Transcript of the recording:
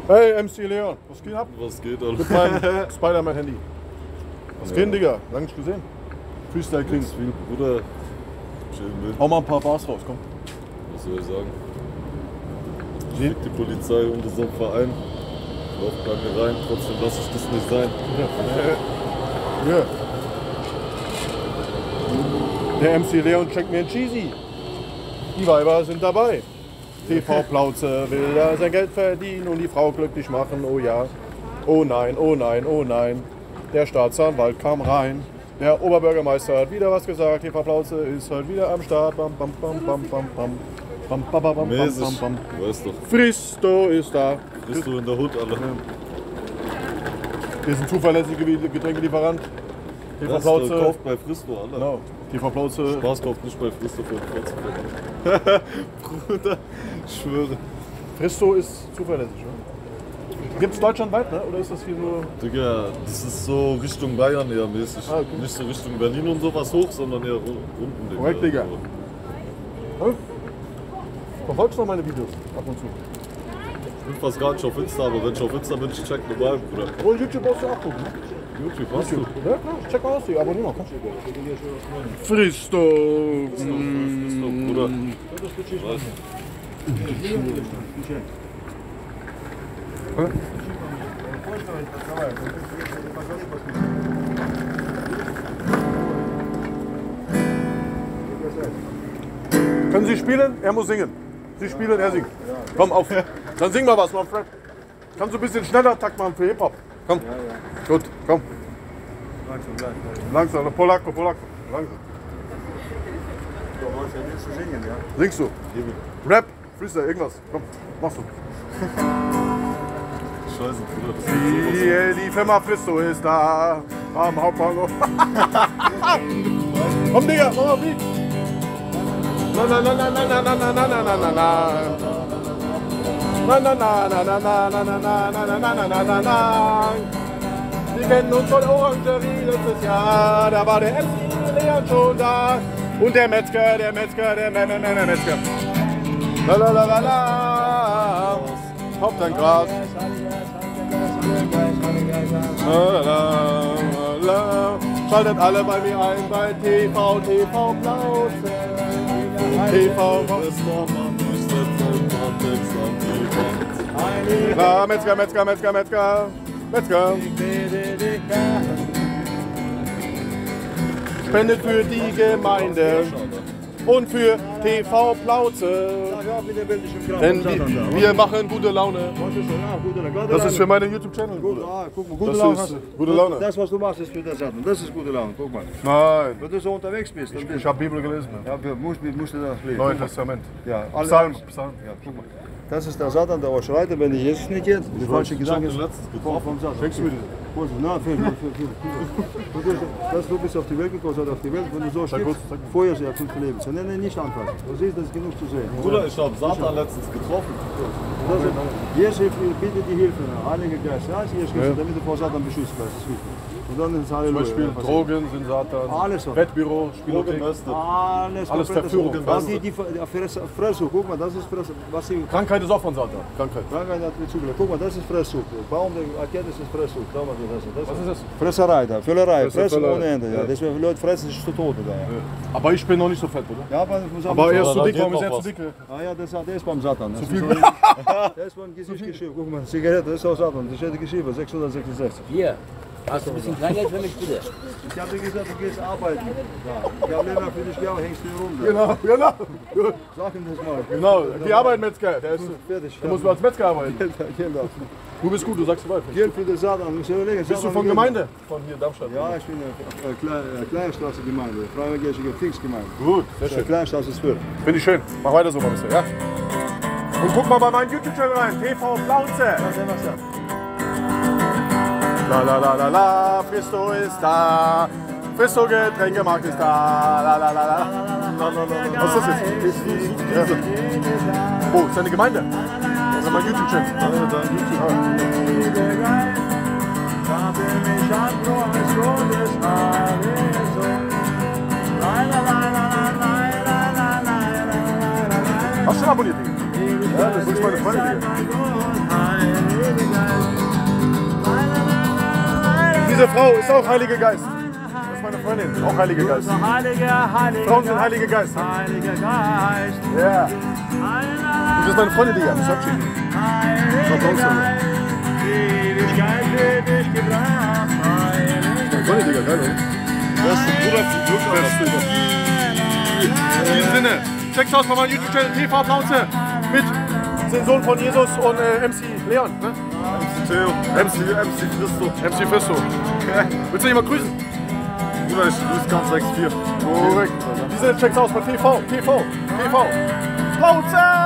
Hey, MC Leon, was geht ab? Was geht, Alter? Mit meinem Spider-Man-Handy. Was geht, Digga? Lang nicht gesehen. Freestyle King. Viel, Bruder. Chillen will. Hau mal ein paar Bars raus, komm. Was soll ich sagen? Fick die Polizei und unseren Verein. Lauf bei mir rein, trotzdem lass ich das nicht sein. Ja. Der MC Leon schenkt mir ein Cheesy. Die Weiber sind dabei. TV Plauze will da sein Geld verdienen und die Frau glücklich machen, oh ja. Oh nein, oh nein, oh nein. Der Staatsanwalt kam rein. Der Oberbürgermeister hat wieder was gesagt. TV Plauze ist halt wieder am Start. Bam, bam, bam, bam, bam, bam. Bam, bam, bam, bam, Mäßig, bam, bam. du weißt doch. Fristo ist da. Bist du in der Hut, Alter? Wir sind zuverlässige Getränkelieferant. TV Das Plauze. kauft bei Fristo, Alter. Genau. TV Plauze. Spaß kauft nicht bei Fristo für den Platz. Bruder, ich schwöre. Fristo ist zuverlässig, oder? Gibt es deutschlandweit, ne? Oder ist das hier nur... Digga, das ist so Richtung Bayern eher mäßig. Ah, okay. Nicht so Richtung Berlin und sowas hoch, sondern eher unten. Digga. Korrekt, Digga. Verfolgst du noch meine Videos ab und zu? Ich bin fast gar nicht auf Insta, aber wenn ich auf Insta bin, ich check normal, Bruder. Oh, YouTube brauchst du auch gucken, ne? YouTube, hast du? Ja, klar, check mal aus, die abonnier mal, komm. Fristo. Fristo, Bruder. Was? Können Sie spielen? Er muss singen. Sie spielen, er singt. Komm, auf. Dann sing mal was, mein Freund. Kannst du ein bisschen schneller Takt machen für Hip-Hop? Komm. Gut, komm. Langsam, Polacco. Langsam. Singst du? Rap, Freestyle, irgendwas. Komm, machst du. Scheiße, Bruder. Die Firma Fristo ist da am Hauptbahnhof. Komm, Digga, mach mal Beat. Na na na na na na na na na na na na. Na na na na na na na na na na na na na na. Wir kennen uns von Orangerie letztes Jahr, da war der MC Leon schon da. Und der Metzger, der Metzger. La la la la la. Haupt ein Gras. La la la. Schaltet alle bei mir ein bei TV Plauze. TV Fristo, Mann, ich setz den Kontext an die Wand. La Metzger. Spendet für die Gemeinde und für TV Plauze. Denn wir machen gute Laune. Das ist für meine YouTube-Channel. Gute Laune hast du. Gute Laune. Das, was du machst, ist für das Sachen. Das ist gute Laune. Guck mal. Nein, Wenn du so unterwegs bist, dann ich habe Bibel gelesen. ja, musst du das lesen. Neues Testament. Ja, alles. Psalm. Ja, guck mal. Das ist der Satan, der euch reitet, wenn ihr Jesus nicht jetzt. Die falsche Gedanken Ich hab den letztens getroffen. vom Satan. Schenkst du mir Na, viel. Du bist auf die Welt gekommen, auf die Welt, wenn du so stirbst, vorher sehr gut zu leben. Sondern nicht anfassen. Du siehst, das ist genug zu sehen. Bruder, ich hab Satan letztens getroffen. Jesus bietet die Hilfe, Heilige Geist. Ja, ist Jesus, damit du vor Satan beschützt bleibst. Das ist wichtig. Und dann ist Zum Halleluja. Beispiel Drogen sind Satan, Alles was. Wettbüro, Spielothek, Drogenmeste. alles Verführung. Die Fresssucht, guck mal, das ist was sie. Krankheit ist auch von Satan. Krankheit. Krankheit hat mit zugelassen. Guck mal, das ist Fresssucht. Baum der Erkenntnis ist Fresssucht. Schau mal, das Was ist das? Fresserei da, Völlerei, Fressen Völlerei. ohne Ende. Ja. Deswegen Leute fressen sich zu Tode da. Ja, Aber ich bin noch nicht so fett, oder? ja aber, ich muss Aber er ist zu da dick, geht warum ist noch er zu was. dick? Ah ja, der ist beim Satan. Das viel. Der ist beim Gesicht geschrieben. Guck mal, Zigarette, das ist auch Satan. Das steht geschrieben, 666. Hier, hast du ein bisschen Kleingeld für mich, bitte? Ich habe dir gesagt, du gehst arbeiten. Ja. Ich habe länger für dich gehabt, hängst du hier rum. Da. Genau. Sag ihm das mal. Genau, die arbeiten Metzger. Der Fertig. muss als Metzger arbeiten. Genau. Du bist gut, du sagst weit. Geld für den Satan. Muss ich überlegen. Bist du von Gemeinde? Von hier Darmstadt? Ja, ich bin Kleinstraße Gemeinde, Freiwillige Pfingstgemeinde. Gut, sehr schön. Kleinstraße 12. Finde ich schön. Mach weiter so mal bisher, ja? Und guck mal bei meinem YouTube-Channel rein. TV Plauze. La la la la la, Fristo ist da. Fristo Getränkemarkt ist da. La la la la. Was ist das jetzt? Ja. Oh, ist eine Gemeinde? Das ist mein YouTube-Channel. Hast du schon abonniert, Digga? Ja, das ist meine Freunde, Digga. Diese Frau ist auch Heilige Geist. Das ist meine Freundin, auch Heilige Geist. Frauen sind Heilige Geist. Ja. Und das ist meine Freundin, Digga. Das hab ich. Freundin, Digga, geil, oder? Das ist ein Bruder für Glück. In diesem Sinne, checkt's aus bei meinem YouTube-Channel TV Plauze mit dem Sohn von Jesus und MC Leon. Ne? MC Theo, MC Christo. MC Fisto. Willst du jemand grüßen? Bruder, ich grüße ganz 6-4. Korrekt. In diesem Sinne, checkt's aus bei TV Plauze!